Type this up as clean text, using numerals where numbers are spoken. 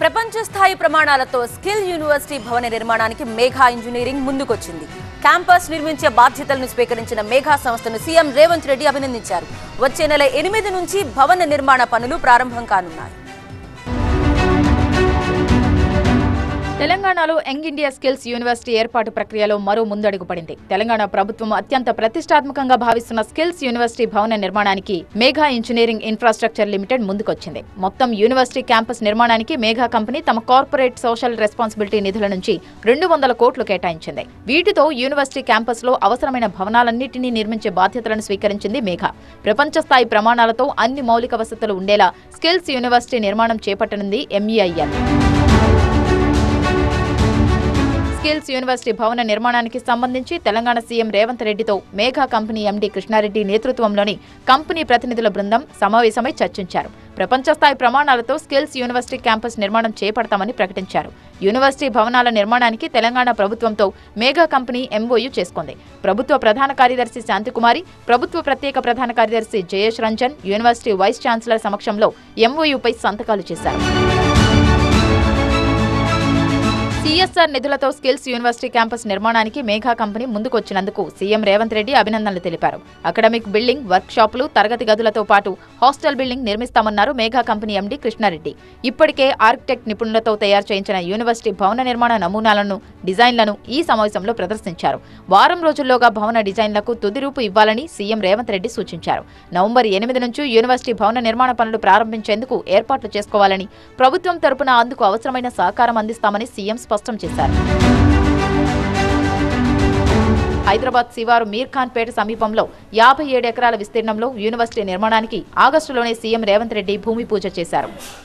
ప్రపంచ స్థాయి ప్రమాణాలతో స్కిల్ యూనివర్సిటీ భవన నిర్మాణానికి మేఘా ఇంజనీరింగ్ ముందుకొచ్చింది. క్యాంపస్ నిర్మించే బాధ్యతలను స్వీకరించిన మేఘా సంస్థను సీఎం రేవంత్ రెడ్డి అభినందించారు. వచ్చే నెల 8 నుంచి భవన నిర్మాణ పనులు ప్రారంభం కానున్నాయి. తెలంగాణలో యంగ్ ఇండియా స్కిల్స్ యూనివర్సిటీ ఏర్పాటు ప్రక్రియలో మరో ముందడుగు పడింది. తెలంగాణ ప్రభుత్వం అత్యంత ప్రతిష్టాత్మకంగా భావిస్తున్న స్కిల్స్ యూనివర్సిటీ భవన నిర్మాణానికి మేఘా ఇంజనీరింగ్ ఇన్ఫ్రాస్ట్రక్చర్ లిమిటెడ్ ముందుకొచ్చింది. మొత్తం యూనివర్సిటీ క్యాంపస్ నిర్మాణానికి మేఘా కంపెనీ తమ కార్పొరేట్ సోషల్ రెస్పాన్సిబిలిటీ నిధుల నుంచి 200 కోట్లు కేటాయించింది. వీటితో యూనివర్సిటీ క్యాంపస్ లో అవసరమైన భవనాలన్నింటినీ నిర్మించే బాధ్యతలను స్వీకరించింది మేఘా. ప్రపంచ స్థాయి ప్రమాణాలతో అన్ని మౌలిక వసతులు ఉండేలా స్కిల్స్ యూనివర్సిటీ నిర్మాణం చేపట్టనుంది MEIL. స్కిల్స్ యూనివర్సిటీ భవన నిర్మాణానికి సంబంధించి తెలంగాణ సీఎం రేవంత్ రెడ్డితో మేఘా కంపెనీ ఎండీ కృష్ణారెడ్డి నేతృత్వంలోని కంపెనీ ప్రతినిధుల బృందం సమావేశమై చర్చించారు. ప్రపంచ స్థాయి ప్రమాణాలతో స్కిల్స్ యూనివర్సిటీ క్యాంపస్ నిర్మాణం చేపడతామని ప్రకటించారు. యూనివర్సిటీ భవనాల నిర్మాణానికి తెలంగాణ ప్రభుత్వంతో మేఘా కంపెనీ MOU చేసుకుంది. ప్రభుత్వ ప్రధాన కార్యదర్శి శాంతికుమారి, ప్రభుత్వ ప్రత్యేక ప్రధాన కార్యదర్శి Jayesh Ranjan university vice chancellor సమక్షంలో MOUపై సంతకాలు చేశారు. CSR నిధులతో స్కిల్స్ యూనివర్సిటీ క్యాంపస్ నిర్మాణానికి మేఘా కంపెనీ ముందుకొచ్చినందుకు సీఎం రేవంత్ రెడ్డి అభినందనలు తెలిపారు. అకాడమిక్ బిల్డింగ్, వర్క్ షాపులు, తరగతి గదులతో పాటు హాస్టల్ బిల్డింగ్ నిర్మిస్తామన్నారు మేఘా కంపెనీ ఎండీ కృష్ణారెడ్డి. ఇప్పటికే ఆర్కిటెక్ట్ నిపుణులతో తయారు చేయించిన యూనివర్సిటీ భవన నిర్మాణ నమూనాలను, డిజైన్లను ఈ సమావేశంలో ప్రదర్శించారు. వారం రోజుల్లోగా భవన డిజైన్లకు తుది రూపు ఇవ్వాలని సీఎం రేవంత్ రెడ్డి సూచించారు. నవంబర్ 8 నుంచి యూనివర్సిటీ భవన నిర్మాణ పనులు ప్రారంభించేందుకు ఏర్పాట్లు చేసుకోవాలని, ప్రభుత్వం తరపున అందుకు అవసరమైన సహకారం అందిస్తామని సీఎం స్పష్టం చేశారు. హైదరాబాద్ శివారు మీర్ఖాన్పేట సమీపంలో 57 ఎకరాల విస్తీర్ణంలో యూనివర్సిటీ నిర్మాణానికి ఆగస్టులోనే సీఎం రేవంత్ రెడ్డి భూమి పూజ చేశారు.